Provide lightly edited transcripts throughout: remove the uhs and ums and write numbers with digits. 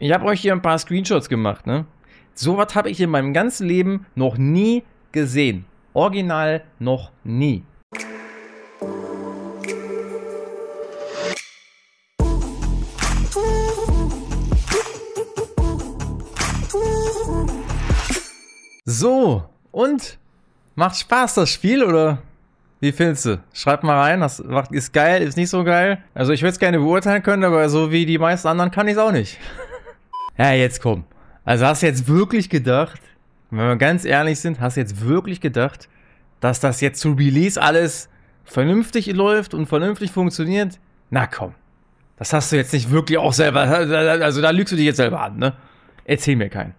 Ich habe euch hier ein paar Screenshots gemacht, ne? Sowas habe ich in meinem ganzen Leben noch nie gesehen. Original noch nie. So, und? Macht Spaß das Spiel, oder? Wie findest du? Schreibt mal rein, das ist geil, ist nicht so geil. Also ich würde es gerne beurteilen können, aber so wie die meisten anderen kann ich es auch nicht. Ja, jetzt komm. Also hast du jetzt wirklich gedacht, wenn wir ganz ehrlich sind, hast du jetzt wirklich gedacht, dass das jetzt zu Release alles vernünftig läuft und vernünftig funktioniert? Na komm. Das hast du jetzt nicht wirklich auch selber, also da lügst du dich jetzt selber an, ne? Erzähl mir keinen.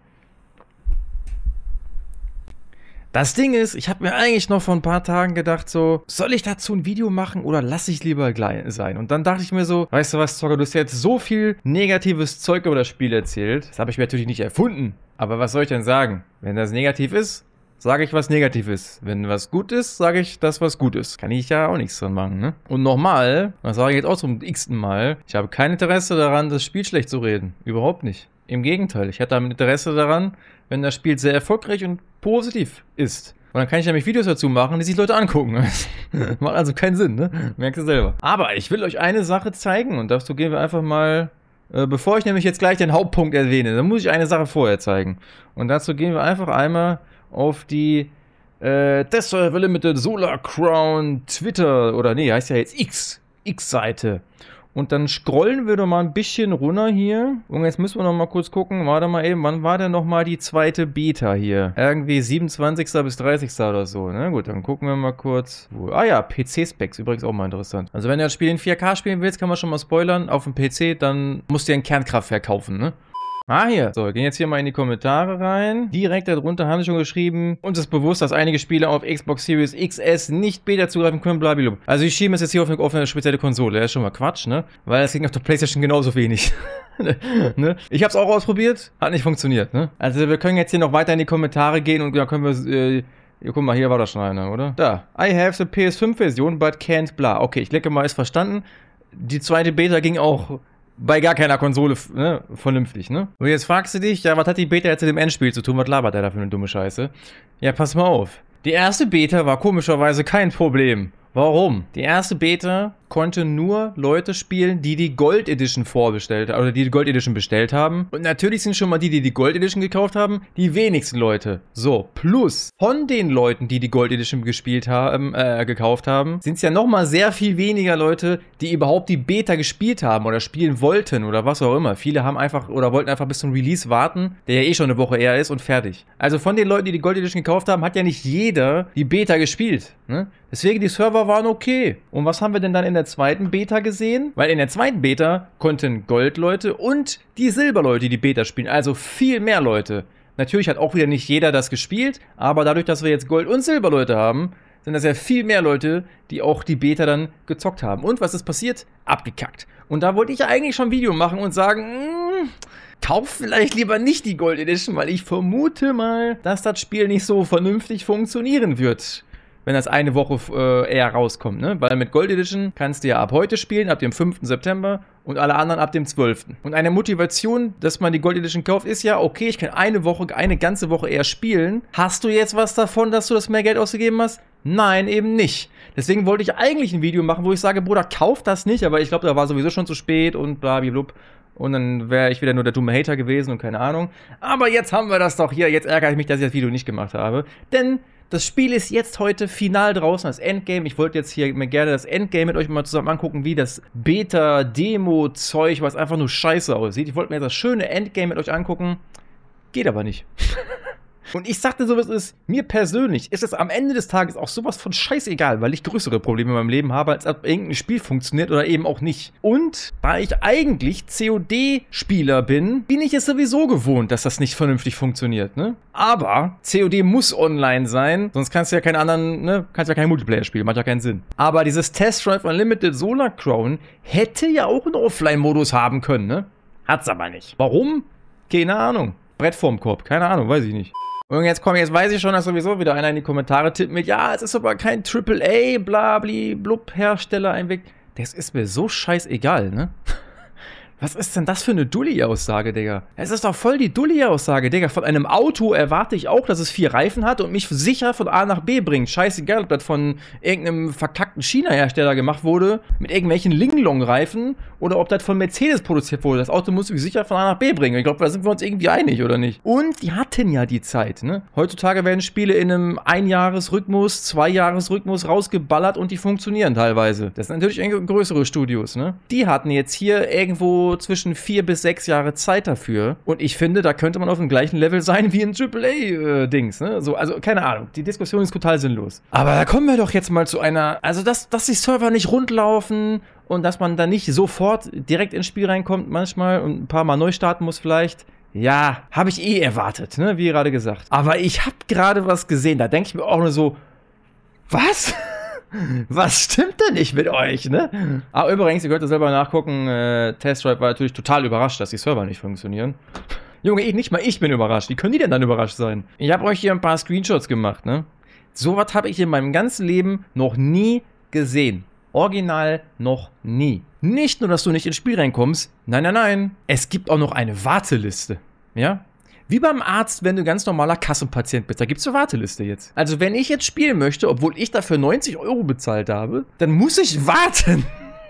Das Ding ist, ich habe mir eigentlich noch vor ein paar Tagen gedacht so, soll ich dazu ein Video machen oder lasse ich lieber gleich sein? Und dann dachte ich mir so, weißt du was, Zocker, du hast jetzt so viel negatives Zeug über das Spiel erzählt. Das habe ich mir natürlich nicht erfunden. Aber was soll ich denn sagen? Wenn das negativ ist, sage ich, was negativ ist. Wenn was gut ist, sage ich, das was gut ist. Kann ich ja auch nichts dran machen, ne? Und nochmal, das sage ich jetzt auch zum x-ten Mal, ich habe kein Interesse daran, das Spiel schlecht zu reden. Überhaupt nicht. Im Gegenteil, ich hätte ein Interesse daran, wenn das Spiel sehr erfolgreich und positiv ist. Und dann kann ich nämlich Videos dazu machen, die sich Leute angucken. Macht also keinen Sinn, ne? Merkst du selber. Aber ich will euch eine Sache zeigen und dazu gehen wir einfach mal, bevor ich nämlich jetzt gleich den Hauptpunkt erwähne, dann muss ich eine Sache vorher zeigen. Und dazu gehen wir einfach einmal auf die Desktop Limited Solar Crown Twitter, oder nee, heißt ja jetzt X-Seite. Und dann scrollen wir doch mal ein bisschen runter hier. Und jetzt müssen wir noch mal kurz gucken. Warte mal eben, wann war denn noch mal die zweite Beta hier? Irgendwie 27. bis 30. oder so. Na gut, dann gucken wir mal kurz. Ah ja, PC-Specs, übrigens auch mal interessant. Also wenn du das Spiel in 4K spielen willst, kann man schon mal spoilern. Auf dem PC, dann musst du dir ein Kernkraftwerk kaufen, ne? Ah, hier. So, wir gehen jetzt hier mal in die Kommentare rein. Direkt darunter haben sie schon geschrieben, uns ist bewusst, dass einige Spiele auf Xbox Series XS nicht Beta zugreifen können, blablabla. Also ich schiebe es jetzt hier auf eine spezielle Konsole. Das ist schon mal Quatsch, ne? Weil es ging auf der PlayStation genauso wenig. Ne? Ich hab's auch ausprobiert, hat nicht funktioniert, ne? Also wir können jetzt hier noch weiter in die Kommentare gehen und da können wir, guck mal, hier war das schon einer, oder? Da. I have the PS5-Version, but can't bla. Okay, ich denke mal, ist verstanden. Die zweite Beta ging auch bei gar keiner Konsole, ne, vernünftig, ne? Und jetzt fragst du dich, ja, was hat die Beta jetzt mit dem Endspiel zu tun? Was labert der da für eine dumme Scheiße? Ja, pass mal auf. Die erste Beta war komischerweise kein Problem. Warum? Die erste Beta konnte nur Leute spielen, die die Gold Edition vorbestellt oder die Gold Edition bestellt haben. Und natürlich sind schon mal die Gold Edition gekauft haben, die wenigsten Leute. So, plus von den Leuten, die Gold Edition gekauft haben, sind es ja nochmal sehr viel weniger Leute, die überhaupt die Beta gespielt haben oder spielen wollten oder was auch immer. Viele haben einfach oder wollten einfach bis zum Release warten, der ja eh schon eine Woche eher ist und fertig. Also von den Leuten, die Gold Edition gekauft haben, hat ja nicht jeder die Beta gespielt, ne? Deswegen, die Server waren okay. Und was haben wir denn dann in der zweiten Beta gesehen? Weil in der zweiten Beta konnten Gold-Leute und die Silber-Leute die Beta spielen. Also viel mehr Leute. Natürlich hat auch wieder nicht jeder das gespielt, aber dadurch, dass wir jetzt Gold- und Silber-Leute haben, sind das ja viel mehr Leute, die auch die Beta dann gezockt haben. Und was ist passiert? Abgekackt. Und da wollte ich ja eigentlich schon ein Video machen und sagen, kauf vielleicht lieber nicht die Gold Edition, weil ich vermute mal, dass das Spiel nicht so vernünftig funktionieren wird, wenn das eine Woche eher rauskommt, ne? Weil mit Gold Edition kannst du ja ab heute spielen, ab dem 5. September und alle anderen ab dem 12. Und eine Motivation, dass man die Gold Edition kauft, ist ja, okay, ich kann eine ganze Woche eher spielen. Hast du jetzt was davon, dass du das mehr Geld ausgegeben hast? Nein, eben nicht. Deswegen wollte ich eigentlich ein Video machen, wo ich sage, Bruder, kauf das nicht, aber ich glaube, da war sowieso schon zu spät und blablabla. Und dann wäre ich wieder nur der dumme Hater gewesen und keine Ahnung. Aber jetzt haben wir das doch hier. Jetzt ärgere ich mich, dass ich das Video nicht gemacht habe. Denn das Spiel ist jetzt heute final draußen, das Endgame. Ich wollte jetzt hier mir gerne das Endgame mit euch mal zusammen angucken, wie das Beta-Demo-Zeug, was einfach nur scheiße aussieht. Ich wollte mir das schöne Endgame mit euch angucken. Geht aber nicht. Und ich sagte so, was ist, mir persönlich ist es am Ende des Tages auch sowas von scheißegal, weil ich größere Probleme in meinem Leben habe, als ob irgendein Spiel funktioniert oder eben auch nicht. Und da ich eigentlich COD-Spieler bin, bin ich es sowieso gewohnt, dass das nicht vernünftig funktioniert, ne? Aber COD muss online sein, sonst kannst du ja keinen anderen, ne? Kannst ja kein Multiplayer spielen, macht ja keinen Sinn. Aber dieses Test Drive Unlimited Solar Crown hätte ja auch einen Offline-Modus haben können, ne? Hat's aber nicht. Warum? Keine Ahnung. Brett vorm Korb, keine Ahnung, weiß ich nicht. Und jetzt weiß ich schon, dass sowieso wieder einer in die Kommentare tippt mit, ja, es ist aber kein AAA, blabli, blub, Hersteller einweg. Das ist mir so scheißegal, ne? Was ist denn das für eine Dulli-Aussage, Digga? Es ist doch voll die Dulli-Aussage, Digga. Von einem Auto erwarte ich auch, dass es 4 Reifen hat und mich sicher von A nach B bringt. Scheißegal, ob das von irgendeinem verkackten China-Hersteller gemacht wurde, mit irgendwelchen Linglong-Reifen, oder ob das von Mercedes produziert wurde. Das Auto muss mich sicher von A nach B bringen. Ich glaube, da sind wir uns irgendwie einig, oder nicht? Und die hatten ja die Zeit, ne? Heutzutage werden Spiele in einem Einjahresrhythmus, 2-Jahresrhythmus rausgeballert und die funktionieren teilweise. Das sind natürlich größere Studios, ne? Die hatten jetzt hier irgendwo zwischen 4 bis 6 Jahre Zeit dafür. Und ich finde, da könnte man auf dem gleichen Level sein wie ein AAA-Dings, ne? So, also, keine Ahnung. Die Diskussion ist total sinnlos. Aber da kommen wir doch jetzt mal zu einer, also, dass die Server nicht rundlaufen und dass man da nicht sofort direkt ins Spiel reinkommt manchmal und ein paar Mal neu starten muss vielleicht. Ja, habe ich eh erwartet, ne? Wie gerade gesagt. Aber ich habe gerade was gesehen, da denke ich mir auch nur so, was? Was stimmt denn nicht mit euch, ne? Aber übrigens, ihr könnt ja selber nachgucken, Testdrive war natürlich total überrascht, dass die Server nicht funktionieren. Junge, nicht mal ich bin überrascht. Wie können die denn dann überrascht sein? Ich habe euch hier ein paar Screenshots gemacht, ne? Sowas habe ich in meinem ganzen Leben noch nie gesehen. Original noch nie. Nicht nur, dass du nicht ins Spiel reinkommst, nein, nein, nein. Es gibt auch noch eine Warteliste, ja? Wie beim Arzt, wenn du ganz normaler Kassenpatient bist. Da gibt es eine Warteliste jetzt. Also wenn ich jetzt spielen möchte, obwohl ich dafür 90 € bezahlt habe, dann muss ich warten.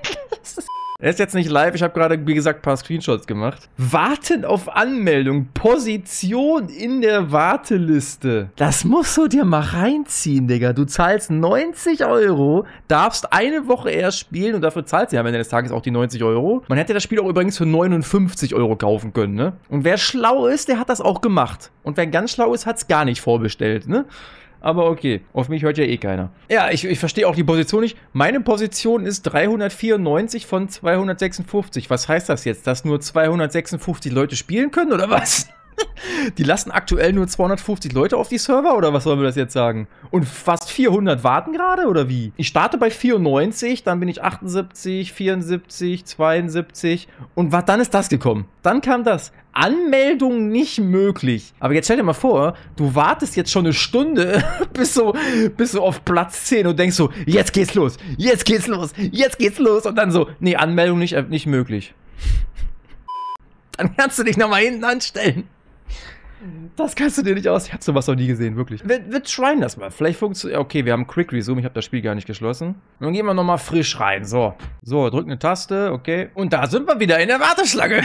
Er ist jetzt nicht live, ich habe gerade, wie gesagt, ein paar Screenshots gemacht. Warten auf Anmeldung, Position in der Warteliste. Das musst du dir mal reinziehen, Digga. Du zahlst 90 €, darfst eine Woche erst spielen und dafür zahlst du ja am Ende des Tages auch die 90 €. Man hätte das Spiel auch übrigens für 59 € kaufen können, ne? Und wer schlau ist, der hat das auch gemacht. Und wer ganz schlau ist, hat es gar nicht vorbestellt, ne? Aber okay, auf mich hört ja eh keiner. Ja, ich verstehe auch die Position nicht. Meine Position ist 394 von 256. Was heißt das jetzt? Dass nur 256 Leute spielen können, oder was? Die lassen aktuell nur 250 Leute auf die Server, oder was sollen wir das jetzt sagen? Und fast 400 warten gerade, oder wie? Ich starte bei 94, dann bin ich 78, 74, 72 und dann ist das gekommen. Dann kam das. Anmeldung nicht möglich. Aber jetzt stell dir mal vor, du wartest jetzt schon eine Stunde bis so auf Platz 10 und denkst so, jetzt geht's los, jetzt geht's los, jetzt geht's los. Und dann so, nee, Anmeldung nicht möglich. Dann kannst du dich nochmal hinten anstellen. Das kannst du dir nicht aus. Ich hab sowas noch nie gesehen, wirklich. Wir tryen das mal. Vielleicht funktioniert. Okay, wir haben Quick Resume. Ich habe das Spiel gar nicht geschlossen. Und dann gehen wir nochmal frisch rein. So, drück eine Taste. Okay. Und da sind wir wieder in der Warteschlange.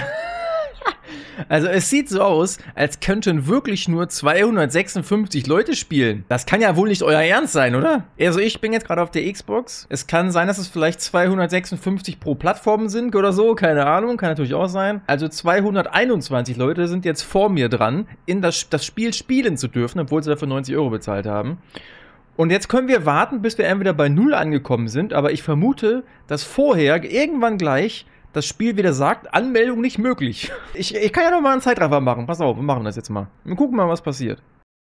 Also es sieht so aus, als könnten wirklich nur 256 Leute spielen. Das kann ja wohl nicht euer Ernst sein, oder? Also ich bin jetzt gerade auf der Xbox. Es kann sein, dass es vielleicht 256 pro Plattform sind oder so. Keine Ahnung, kann natürlich auch sein. Also 221 Leute sind jetzt vor mir dran, in das Spiel spielen zu dürfen, obwohl sie dafür 90 € bezahlt haben. Und jetzt können wir warten, bis wir entweder bei 0 angekommen sind, aber ich vermute, dass vorher irgendwann gleich das Spiel wieder sagt, Anmeldung nicht möglich. Ich kann ja noch mal einen Zeitraffer machen. Pass auf, wir machen das jetzt mal. Wir gucken mal, was passiert.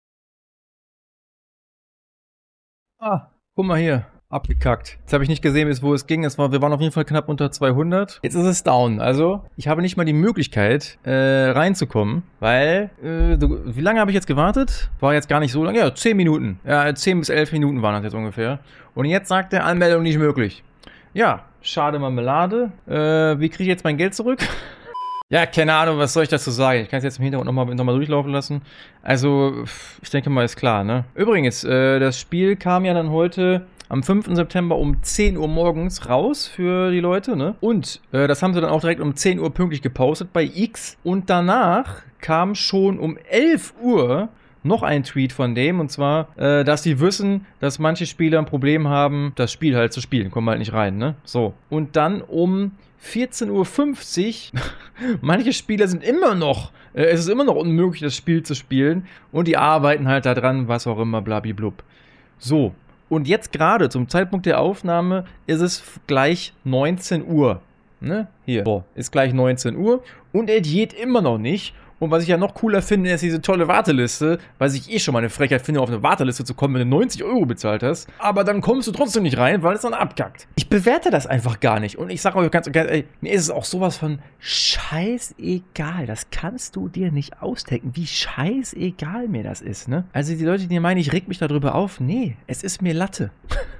Ah, guck mal hier. Abgekackt. Jetzt habe ich nicht gesehen, bis wo es ging. Wir waren auf jeden Fall knapp unter 200. Jetzt ist es down. Also, ich habe nicht mal die Möglichkeit, reinzukommen, weil, wie lange habe ich jetzt gewartet? War jetzt gar nicht so lange. Ja, 10 Minuten. Ja, 10 bis 11 Minuten waren das jetzt ungefähr. Und jetzt sagt der Anmeldung nicht möglich. Ja, schade Marmelade. Wie kriege ich jetzt mein Geld zurück? Ja, keine Ahnung, was soll ich dazu sagen? Ich kann es jetzt im Hintergrund nochmal durchlaufen lassen. Also, ich denke mal, ist klar, ne? Übrigens, das Spiel kam ja dann heute am 5. September um 10 Uhr morgens raus für die Leute, ne? Und das haben sie dann auch direkt um 10 Uhr pünktlich gepostet bei X. Und danach kam schon um 11 Uhr noch ein Tweet von dem, und zwar, dass sie wissen, dass manche Spieler ein Problem haben, das Spiel halt zu spielen. Kommen halt nicht rein, ne? So. Und dann um 14:50 Uhr, manche Spieler sind immer noch, es ist immer noch unmöglich, das Spiel zu spielen, und die arbeiten halt da dran, was auch immer, blablablub. So. Und jetzt gerade, zum Zeitpunkt der Aufnahme, ist es gleich 19 Uhr. Ne? Hier. So, ist gleich 19 Uhr. Und er geht immer noch nicht. Und was ich ja noch cooler finde, ist diese tolle Warteliste, weil ich eh schon mal eine Frechheit finde, auf eine Warteliste zu kommen, wenn du 90 € bezahlt hast. Aber dann kommst du trotzdem nicht rein, weil es dann abkackt. Ich bewerte das einfach gar nicht. Und ich sage euch ganz, ey, mir ist es auch sowas von scheißegal. Das kannst du dir nicht ausdenken, wie scheißegal mir das ist, ne? Also die Leute, die meinen, ich reg mich darüber auf, nee, es ist mir Latte.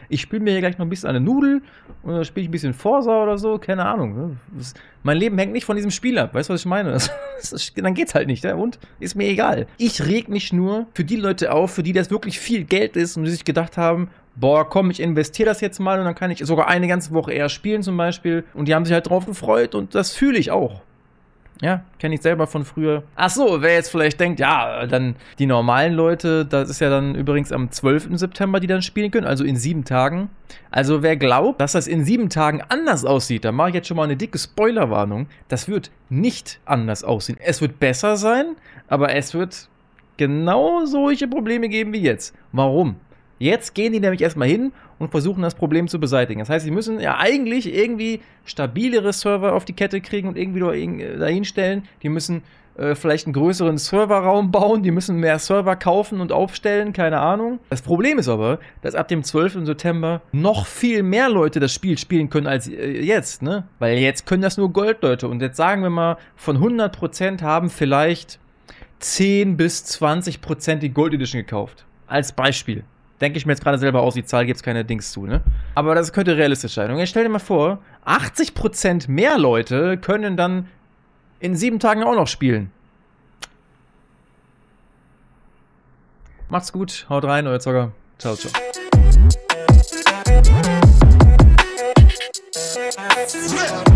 ich spiele mir hier gleich noch ein bisschen eine Nudel und dann spiele ich ein bisschen Forza oder so, keine Ahnung. Ne? Mein Leben hängt nicht von diesem Spiel ab, weißt du, was ich meine? Dann geht's halt nicht, ja? Und ist mir egal. Ich reg mich nur für die Leute auf, für die das wirklich viel Geld ist und die sich gedacht haben, boah, komm, ich investiere das jetzt mal und dann kann ich sogar eine ganze Woche eher spielen zum Beispiel. Und die haben sich halt drauf gefreut und das fühle ich auch. Ja, kenne ich selber von früher. Ach so, wer jetzt vielleicht denkt, ja, dann die normalen Leute, das ist ja dann übrigens am 12. September, die dann spielen können, also in 7 Tagen. Also wer glaubt, dass das in 7 Tagen anders aussieht, da mache ich jetzt schon mal eine dicke Spoilerwarnung. Das wird nicht anders aussehen. Es wird besser sein, aber es wird genau solche Probleme geben wie jetzt. Warum? Jetzt gehen die nämlich erstmal hin und versuchen das Problem zu beseitigen. Das heißt, sie müssen ja eigentlich irgendwie stabilere Server auf die Kette kriegen und irgendwie dahin stellen. Die müssen vielleicht einen größeren Serverraum bauen, die müssen mehr Server kaufen und aufstellen, keine Ahnung. Das Problem ist aber, dass ab dem 12. September noch viel mehr Leute das Spiel spielen können als jetzt, ne? Weil jetzt können das nur Goldleute. Und jetzt sagen wir mal, von 100% haben vielleicht 10 bis 20% die Gold Edition gekauft. Als Beispiel. Denke ich mir jetzt gerade selber aus, die Zahl gibt es keine Dings zu, ne? Aber das könnte realistisch sein. Und jetzt stell dir mal vor, 80% mehr Leute können dann in 7 Tagen auch noch spielen. Macht's gut, haut rein, euer Zocker. Ciao, ciao.